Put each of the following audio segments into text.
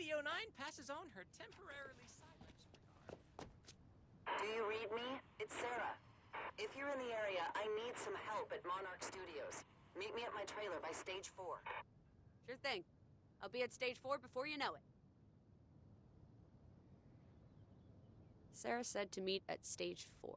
8009 passes on her temporarily silenced regard. Do you read me? It's Sarah. If you're in the area, I need some help at Monarch Studios. Meet me at my trailer by Stage 4. Sure thing. I'll be at Stage 4 before you know it. Sarah said to meet at Stage 4.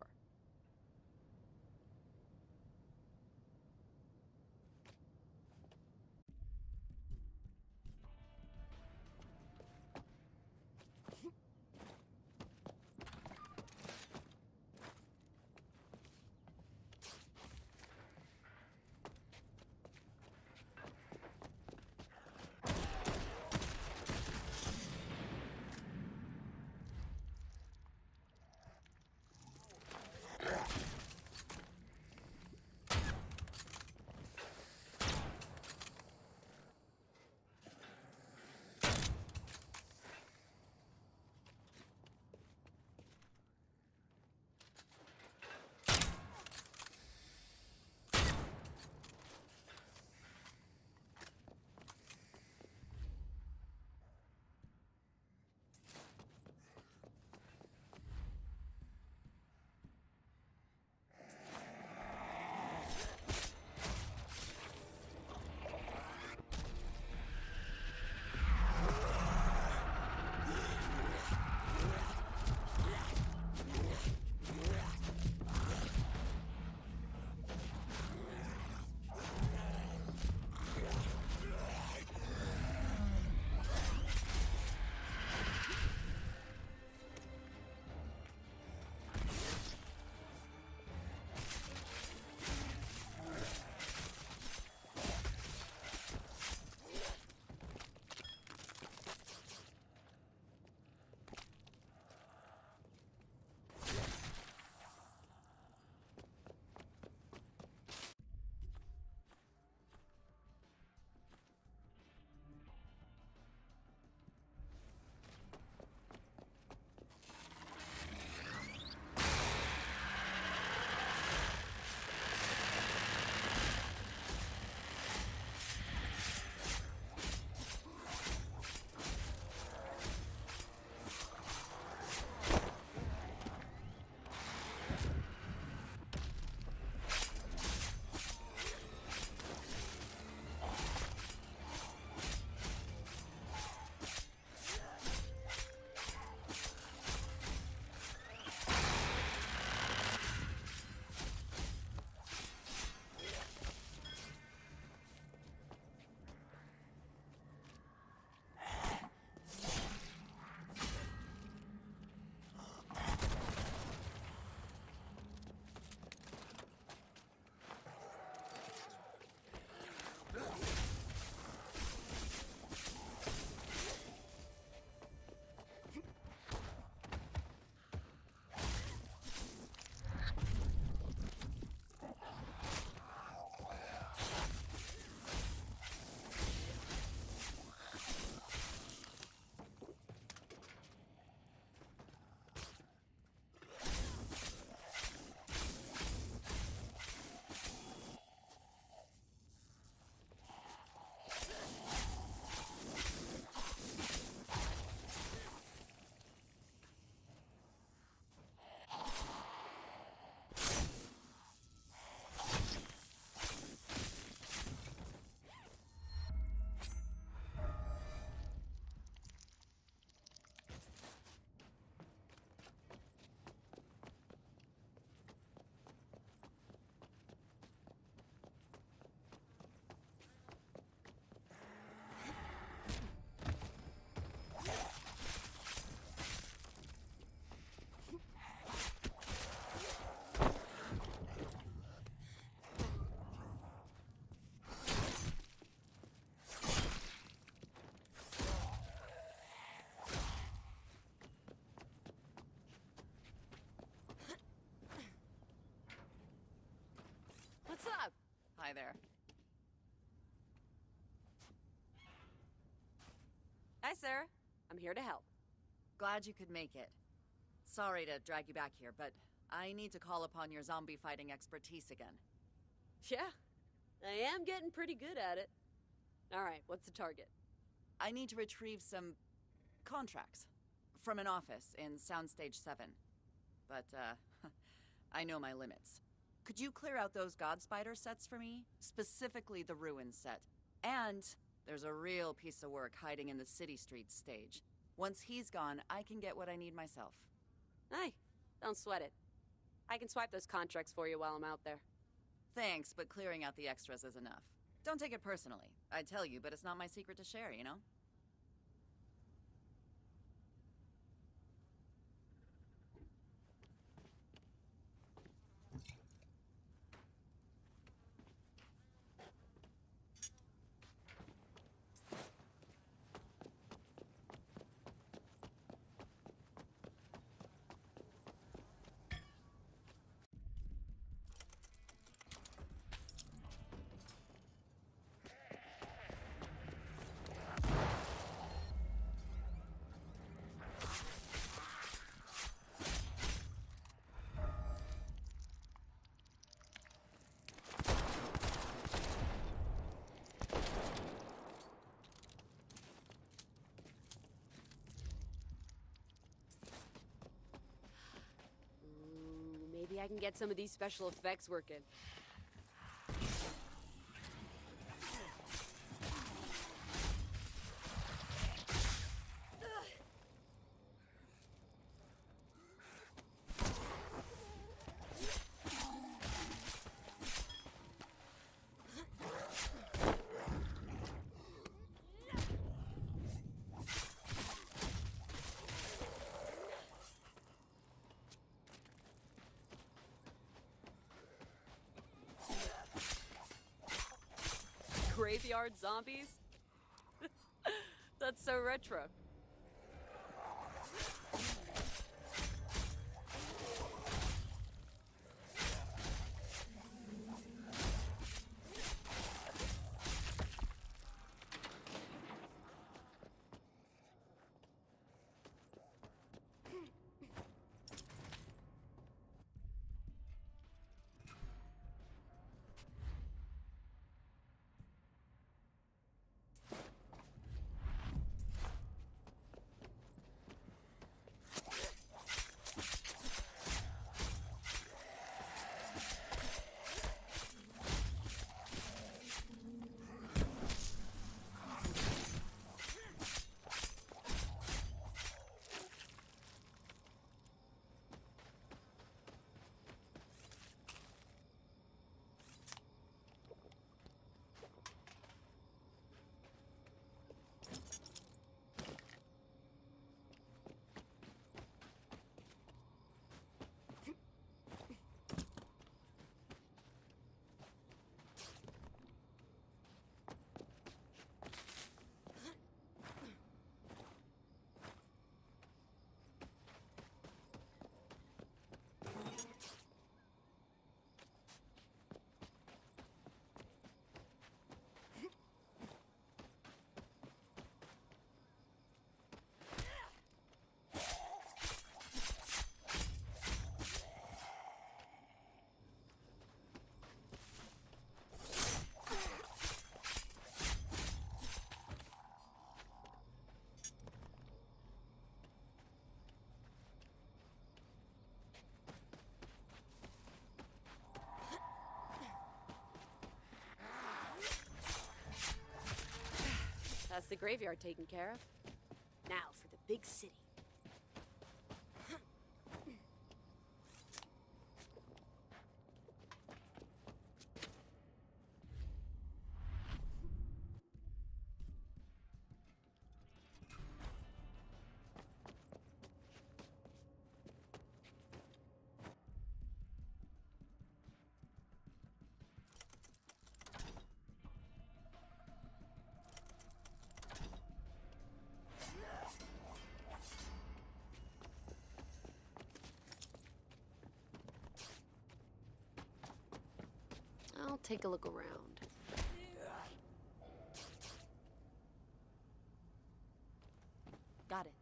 Hi there. Hi, Sarah. I'm here to help. Glad you could make it. Sorry to drag you back here, but I need to call upon your zombie fighting expertise again. Yeah, I am getting pretty good at it. All right, what's the target? I need to retrieve some Contracts. From an office in Soundstage 7. But, I know my limits. Could you clear out those Godspider sets for me? Specifically the Ruins set. And there's a real piece of work hiding in the City Streets stage. Once he's gone, I can get what I need myself. Hey, don't sweat it. I can swipe those contracts for you while I'm out there. Thanks, but clearing out the extras is enough. Don't take it personally. I tell you, but it's not my secret to share, you know? Maybe I can get some of these special effects working. Graveyard zombies? That's so retro. That's the graveyard taken care of. Now for the big city. I'll take a look around. Got it.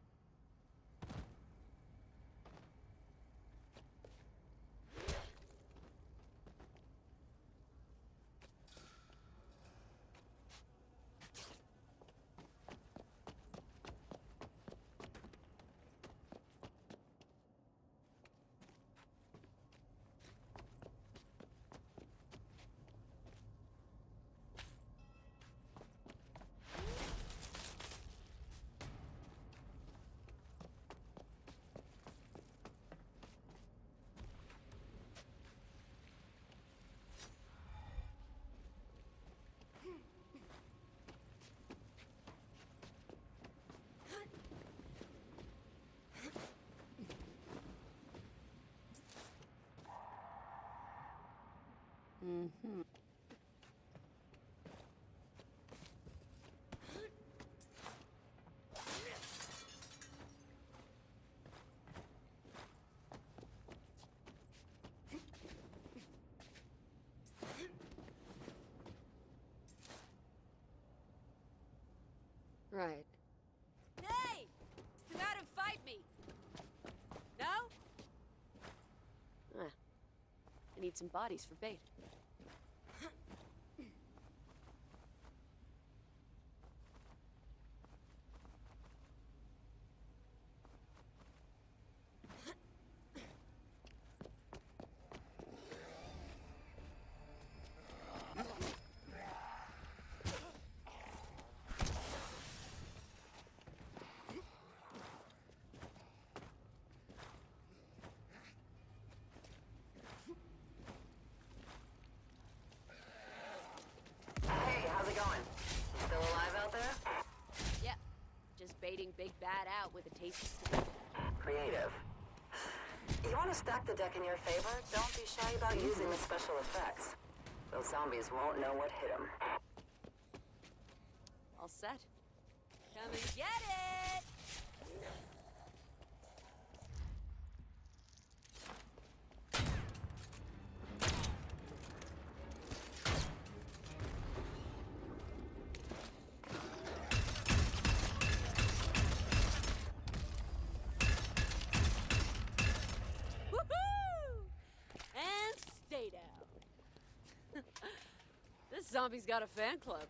Right. Hey! Come out and fight me! No? I need some bodies for bait. Hey, how's it going? Still alive out there? Yep. Just baiting Big Bad out with a tasty steak. Creative. You want to stack the deck in your favor? Don't be shy about using the special effects. Those zombies won't know what hit them. All set. Come and get it! Woohoo! And stay down. This zombie's got a fan club.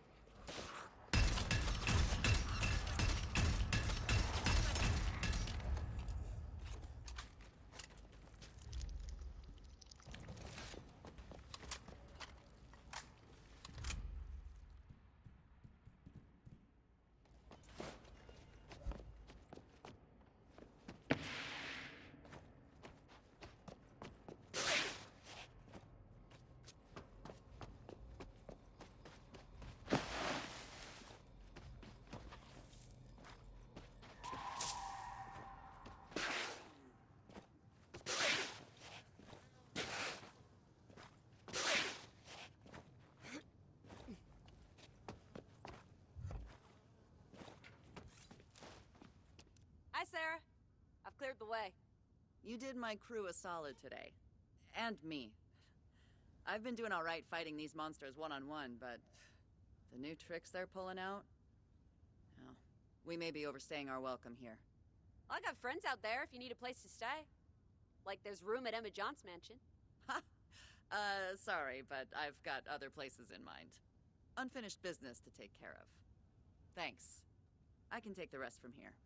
Hi, Sarah. I've cleared the way. You did my crew a solid today. And me. I've been doing all right fighting these monsters one-on-one, but the new tricks they're pulling out? Well, we may be overstaying our welcome here. I got friends out there if you need a place to stay. Like there's room at Emma John's mansion. Ha! Sorry, but I've got other places in mind. Unfinished business to take care of. Thanks. I can take the rest from here.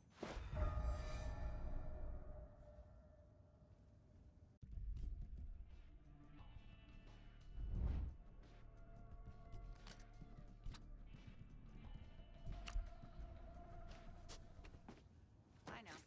I know.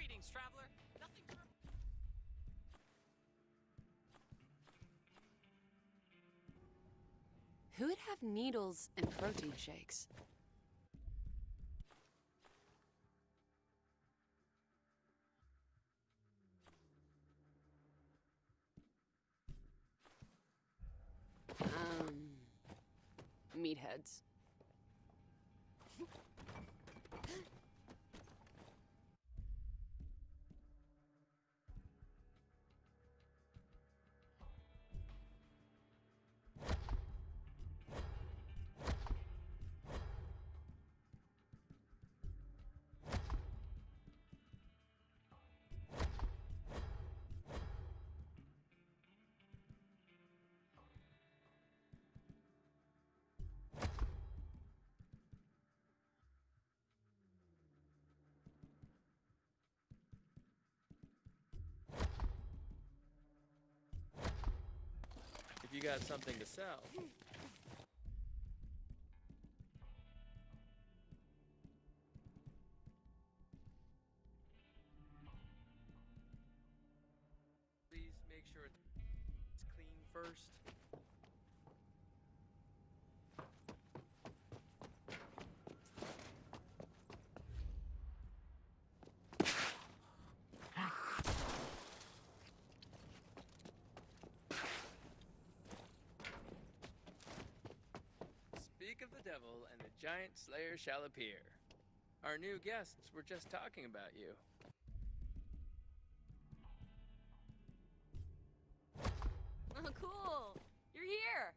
Greetings, traveler. Nothing to Who would have needles and protein shakes? Meatheads. If you got something to sell. Please make sure it's clean first. Speak of the devil, and the giant slayer shall appear. Our new guests were just talking about you. Oh, cool! You're here!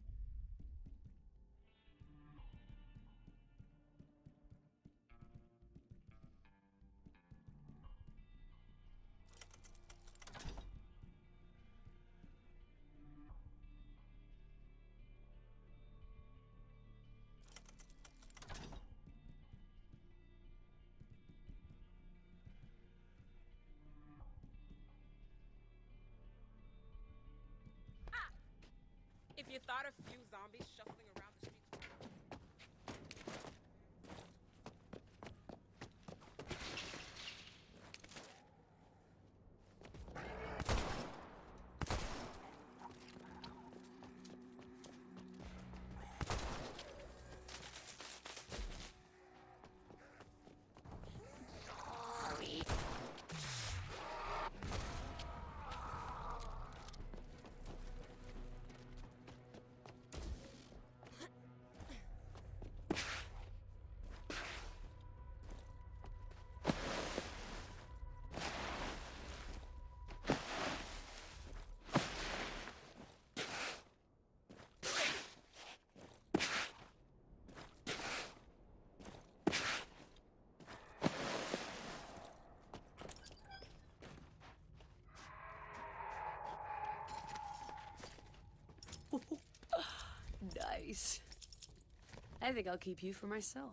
If you thought a few zombies shuffling around the streets. Nice. I think I'll keep you for myself.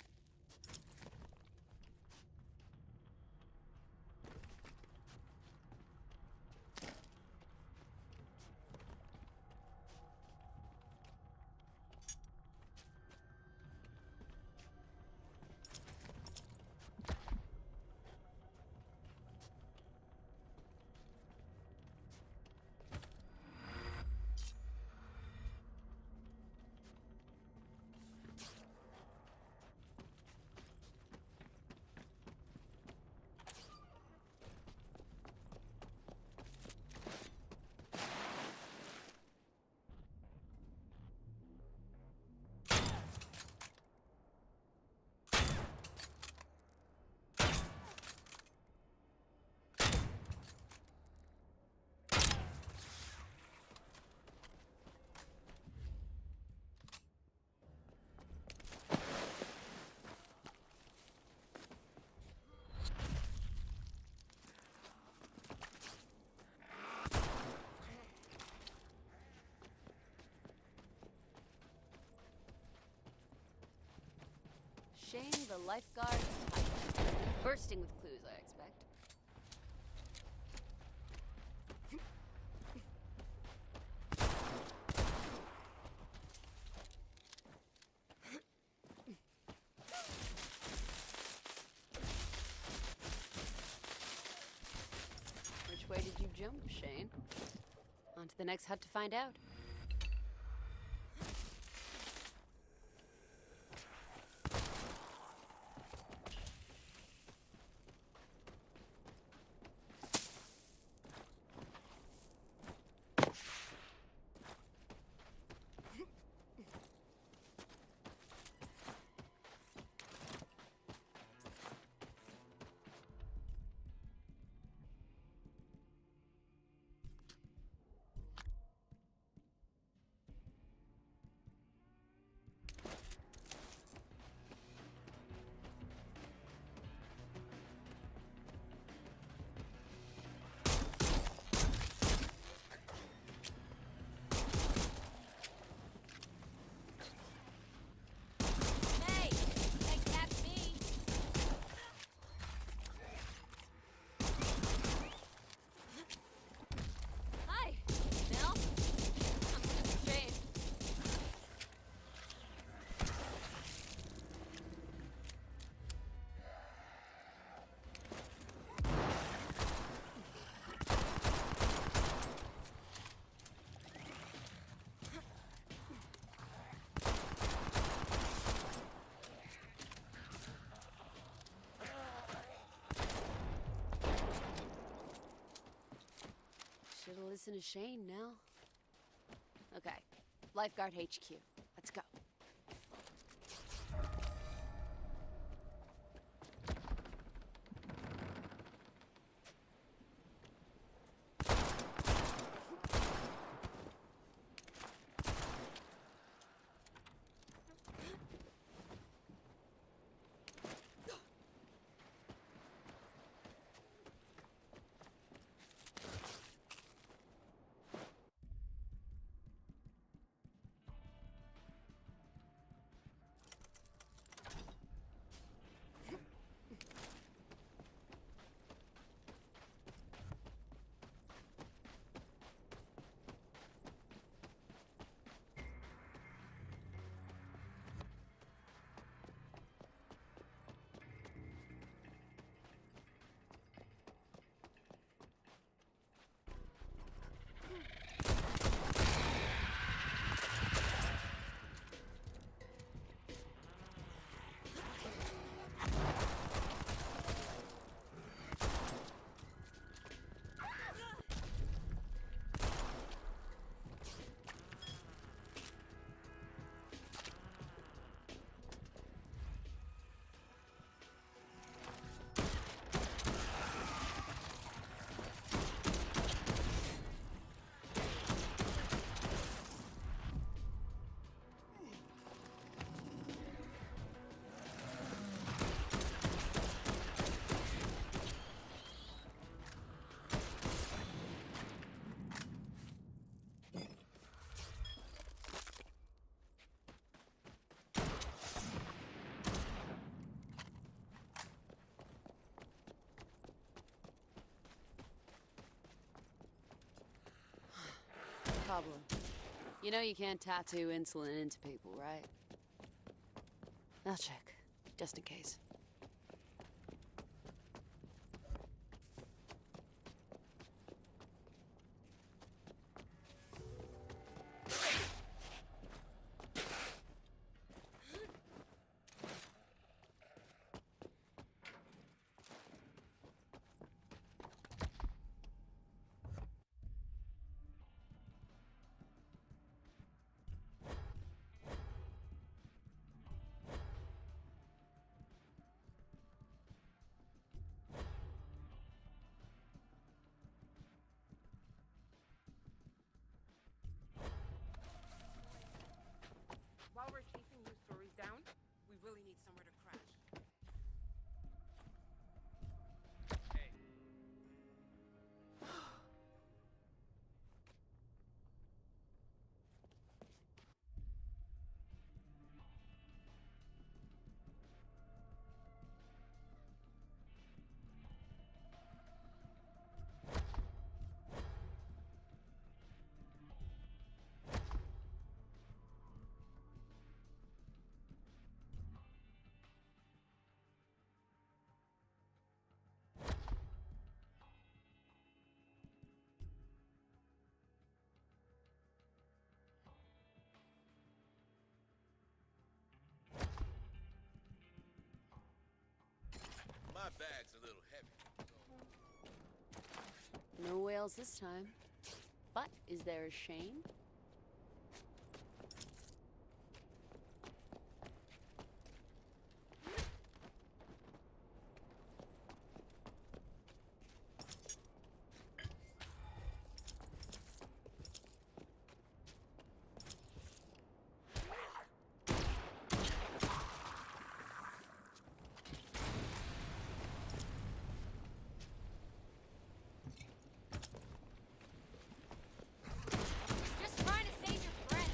Shane the lifeguard type. Bursting with clues, I expect. jump, Shane. On to the next hut to find out. Hey! Can't catch me! Hi, Mel. I'm looking for Shane. Should've listened to Shane, Nell. Okay, Lifeguard HQ. Let's go. Pablo, you know you can't tattoo insulin into people, right? I'll check, just in case. else this time. But is there a Shane? Just trying to save your friend.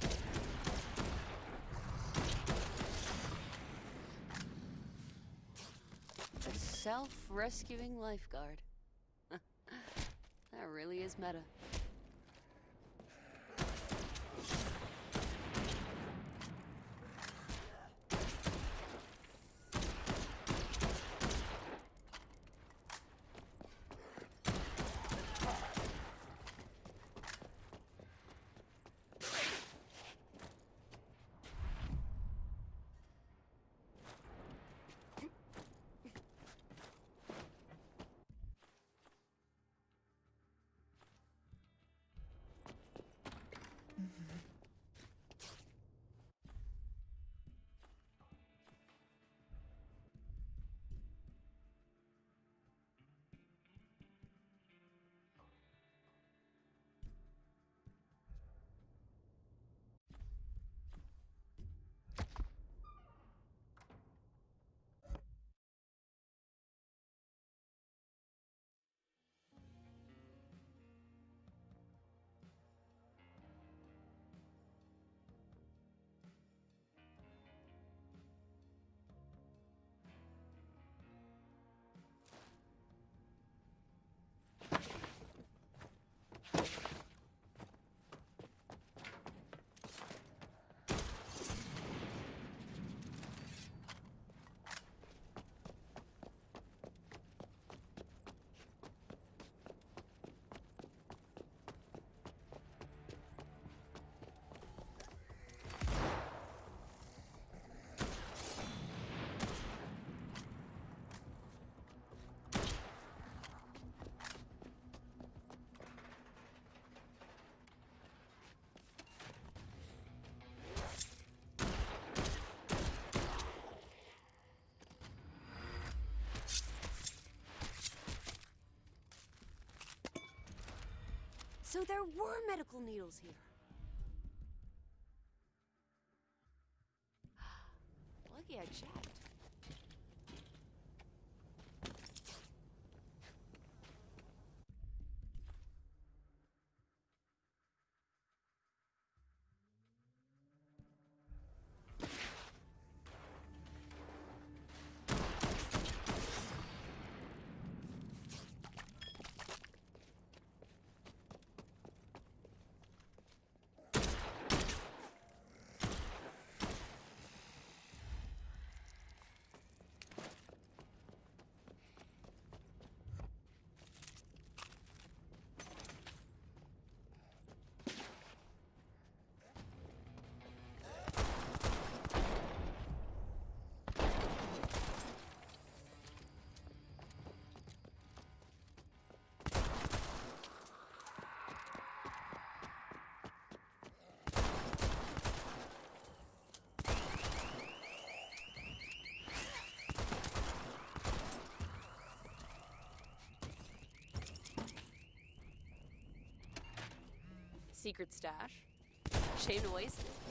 A self-rescuing lifeguard. That really is meta. So there were medical needles here. Lucky I checked. Secret stash. Shame to waste it.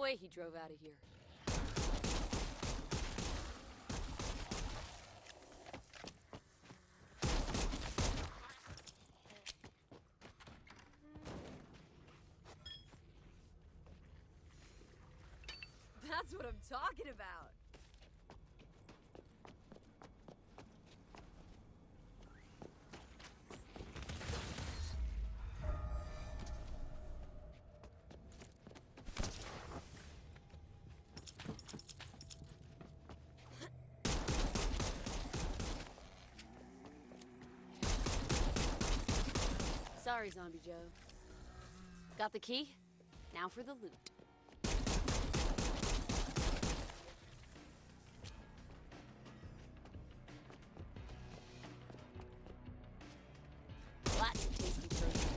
way he drove out of here. That's what I'm talking about. Sorry, Zombie Joe. Got the key? Now for the loot. Lots of tasty frozen.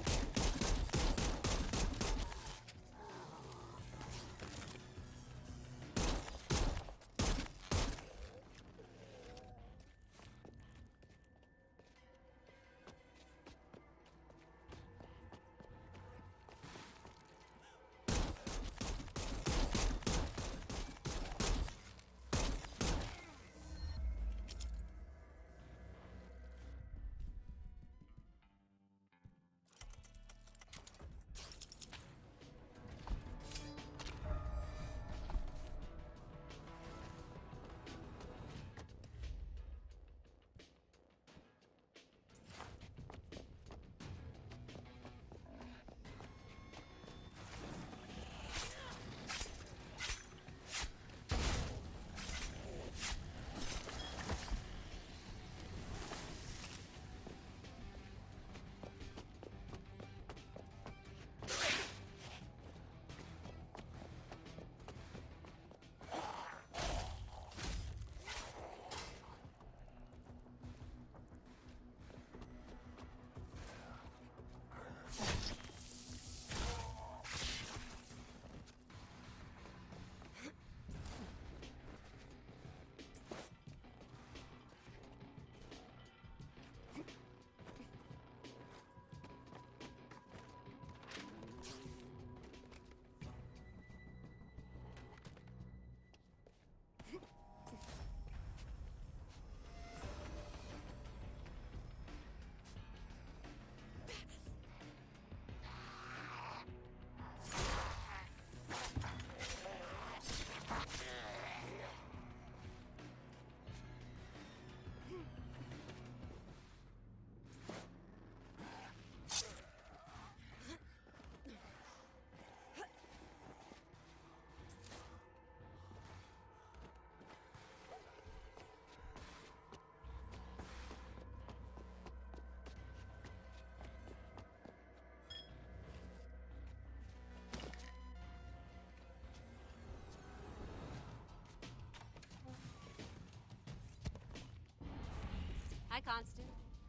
Hi, Constant.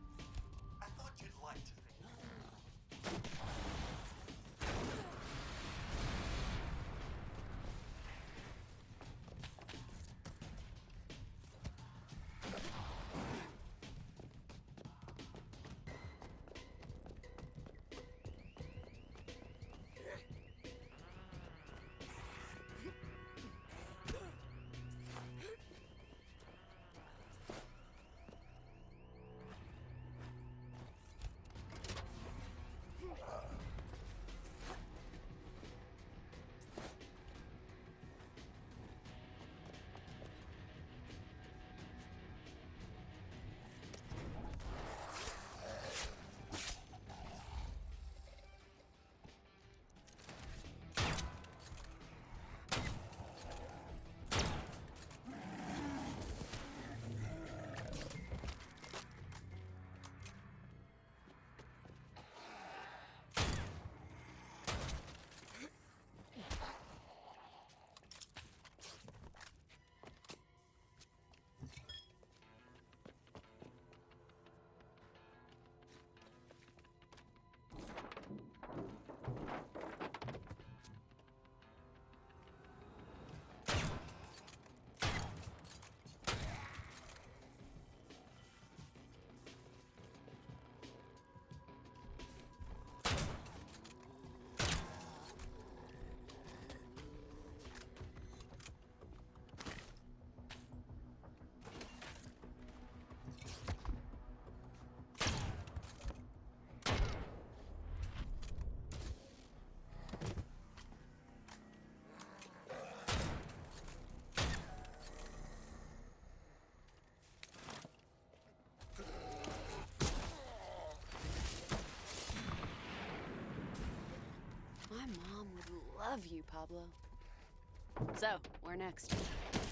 I thought you'd like to. love you, Pablo. So, where next?